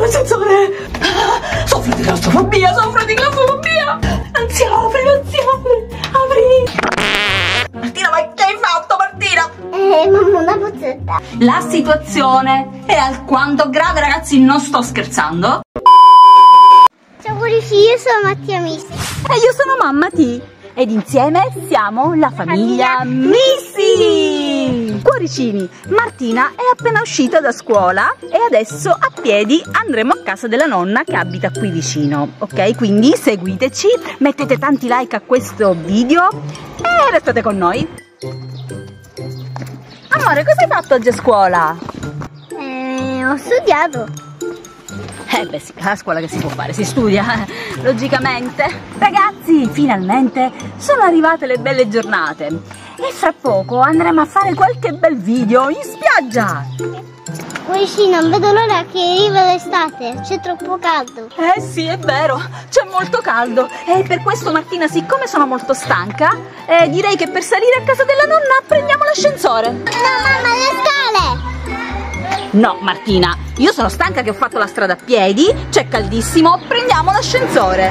l'ascensore! Soffro di claustrofobia, soffro di claustrofobia! Non si apre, non si apre! Apri! Martina, ma che hai fatto, Martina? Mamma, una puzzetta. La situazione è alquanto grave, ragazzi, non sto scherzando. Ciao cuoricini, io sono Mattia Missi. E io sono mamma T. Ed insieme siamo la famiglia Missi. Cuoricini, Martina è appena uscita da scuola e adesso a piedi andremo a casa della nonna che abita qui vicino. Ok, quindi seguiteci, mettete tanti like a questo video e restate con noi. Amore, cosa hai fatto oggi a scuola? Ho studiato. Beh sì, a scuola che si può fare? Si studia, logicamente. Ragazzi, finalmente sono arrivate le belle giornate e fra poco andremo a fare qualche bel video in spiaggia. Cuoricini, non vedo l'ora che arriva l'estate, c'è troppo caldo. Sì, è vero, c'è molto caldo e per questo Martina, siccome sono molto stanca, direi che per salire a casa della nonna prendiamo l'ascensore. No mamma, le scale! No Martina, io sono stanca che ho fatto la strada a piedi, c'è caldissimo, prendiamo l'ascensore.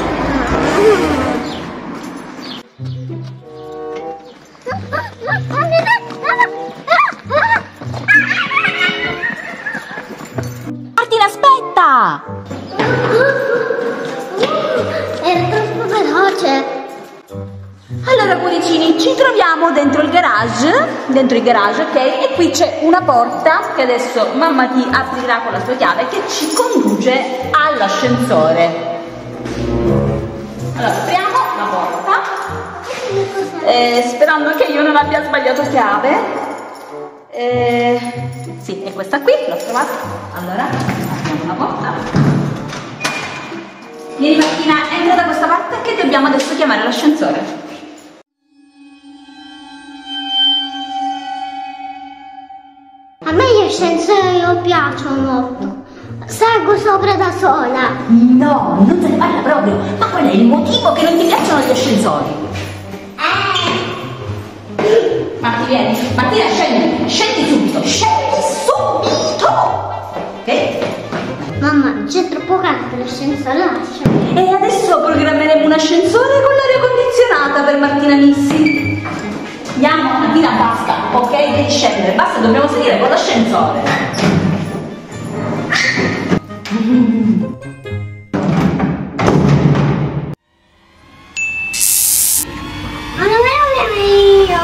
Martina, aspetta! Era troppo veloce. Allora cuoricini, ci troviamo dentro il garage, ok? E qui c'è una porta che adesso mamma ti aprirà con la sua chiave che ci conduce all'ascensore. Allora, apriamo la porta, sperando che io non abbia sbagliato chiave. Sì, è questa qui, l'ho trovata. Allora, apriamo la porta. Vieni Martina, entra da questa parte che dobbiamo adesso chiamare l'ascensore. A me gli ascensori non piacciono molto. Salgo sopra da sola. No, non se ne parla proprio. Ma qual è il motivo che non ti piacciono gli ascensori? Marti, vieni. Martina, scendi. Scendi subito. Scendi subito. Ok? Mamma, c'è troppo caldo, l'ascensore lascia. E adesso programmeremo un ascensore con l'aria condizionata per Martina Missi. Andiamo, Martina, basta, ok? Devi scendere, basta, dobbiamo salire con l'ascensore. Ma non è io!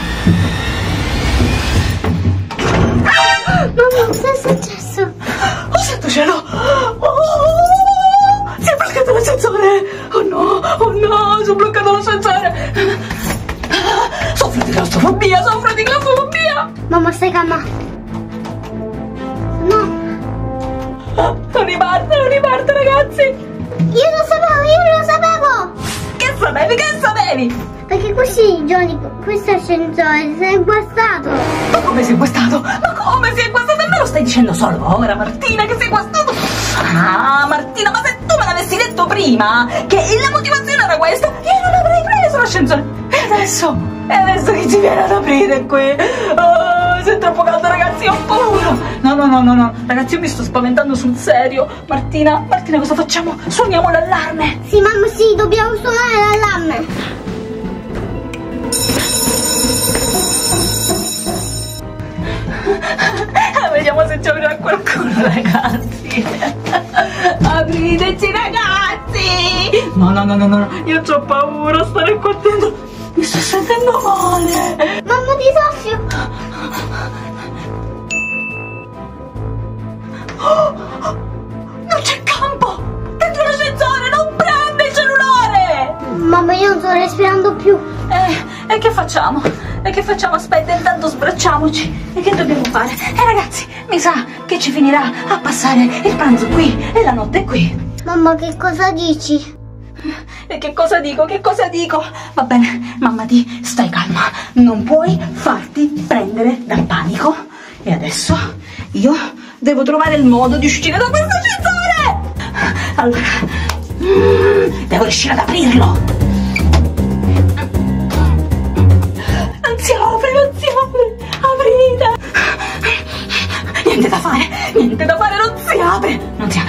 Mamma, cosa è successo? Oh santo cielo! Si è bloccato l'ascensore! Oh no, si è bloccato l'ascensore! Soffro di claustrofobia, soffro di claustrofobia! Mamma, stai calma. No. Non riparte ragazzi! Io lo sapevo! Che sapevi? Perché questi giorni, questo ascensore si è guastato. Ma come si è guastato? E me lo stai dicendo solo ora, Martina, che si è guastato? Ah, Martina, ma se tu me l'avessi detto prima, che la motivazione era questa, io non avrei preso l'ascensore. E adesso che ci viene ad aprire qui? Oh, se è troppo caldo, ragazzi, ho paura. No, ragazzi, io mi sto spaventando sul serio. Martina, cosa facciamo? Suoniamo l'allarme. Sì, mamma, sì, dobbiamo suonare l'allarme. Vediamo se ci aprirà qualcuno, ragazzi. Apriteci, ragazzi. No, io ho paura, stare qua dentro. Mi sto sentendo male. Mamma, ti soffio. Non c'è campo. Dentro l'ascensore non prende il cellulare. Mamma, io non sto respirando più. E che facciamo? Aspetta, intanto sbracciamoci. E che dobbiamo fare? Ragazzi, mi sa che ci finirà a passare il pranzo qui e la notte qui. Mamma, che cosa dici? E che cosa dico? Va bene, mamma ti stai calma. Non puoi farti prendere dal panico. E adesso io devo trovare il modo di uscire da questo ascensore. Allora, devo riuscire ad aprirlo. Non si apre, aprite! Niente da fare, non si apre.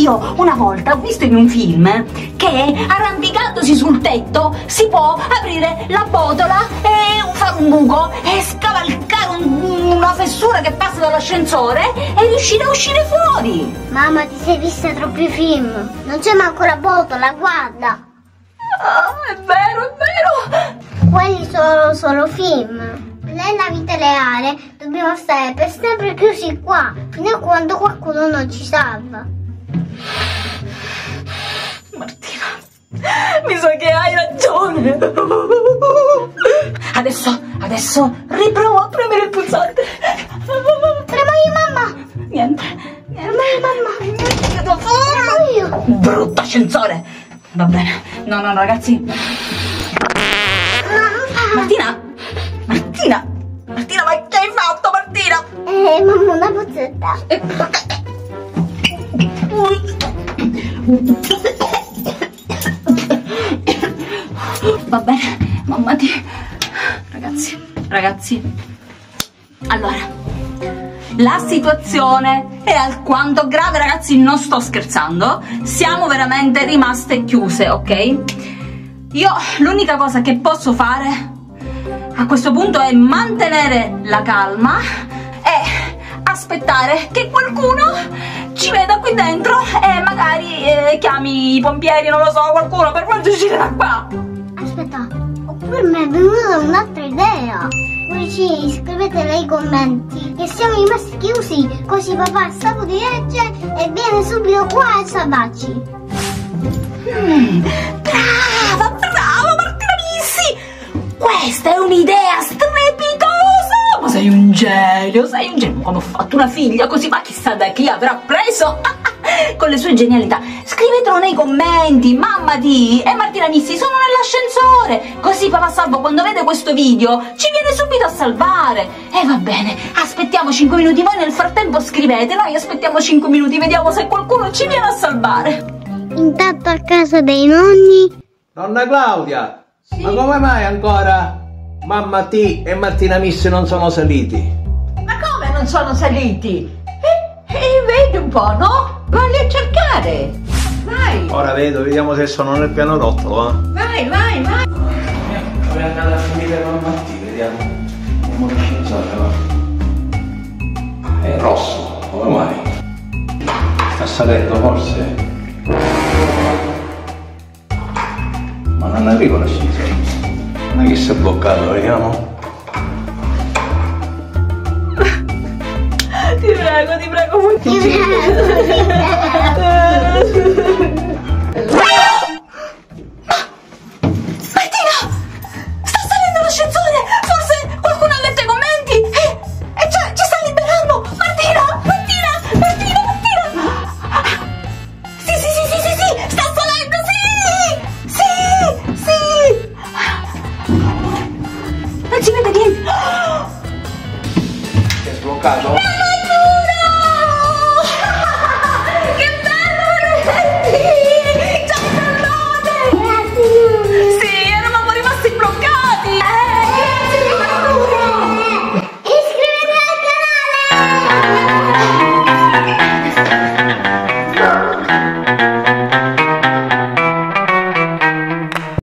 io una volta ho visto in un film che arrampicatosi sul tetto si può aprire la botola e fare un buco e scavalcare una fessura che passa dall'ascensore e riuscire a uscire fuori. Mamma, ti sei vista troppi film. Non c'è manco la botola, guarda. Ah, è vero. Quelli sono solo film. Nella vita reale dobbiamo stare per sempre chiusi qua, fino a quando qualcuno non ci salva. Martina, mi sa che hai ragione. Adesso riprovo a premere il pulsante. Premo io, mamma. Niente. Premo io, mamma. Che devo fare? Premo io. Brutto ascensore. Va bene. No, ragazzi. No, non fa. Martina, ma che hai fatto, Martina? Mamma, una bozzetta. Va bene, mamma ti... Ragazzi. Allora, la situazione è alquanto grave, ragazzi, non sto scherzando. Siamo veramente rimaste chiuse, ok? Io l'unica cosa che posso fare a questo punto è mantenere la calma e aspettare che qualcuno ci veda qui dentro e magari chiami i pompieri, non lo so, qualcuno per farci uscire da qua. Aspetta, oppure mi è venuta un'altra idea. Vicini, scrivete nei commenti che siamo rimasti chiusi, così papà sa di legge e viene subito qua a salvarci. Brava Martina Missi! Questa è un'idea strepitosa! Ma sei un genio, come ho fatto una figlia così, ma chissà da chi avrà preso con le sue genialità. Scrivetelo nei commenti, mamma di e Martina Missi sono nell'ascensore, così papà Salvo quando vede questo video ci viene subito a salvare. E va bene, aspettiamo 5 minuti, voi nel frattempo scrivete, noi aspettiamo 5 minuti, vediamo se qualcuno ci viene a salvare. Intanto a casa dei nonni. Nonna Claudia, sì? Ma come mai ancora mamma T e Martina Missi non sono saliti? Ma come non sono saliti? Vedi un po', no? Valli a cercare. Vai. Ora vediamo se sono nel pianerottolo, eh. Vai. Dove è andata a finire mamma T? Vediamo. Andiamo all'ascensore, va. È rosso, come mai? Sta salendo forse? Ma non arriva l'ascensore. Ma chi si è bloccato, vediamo. Ti prego, Ti prego.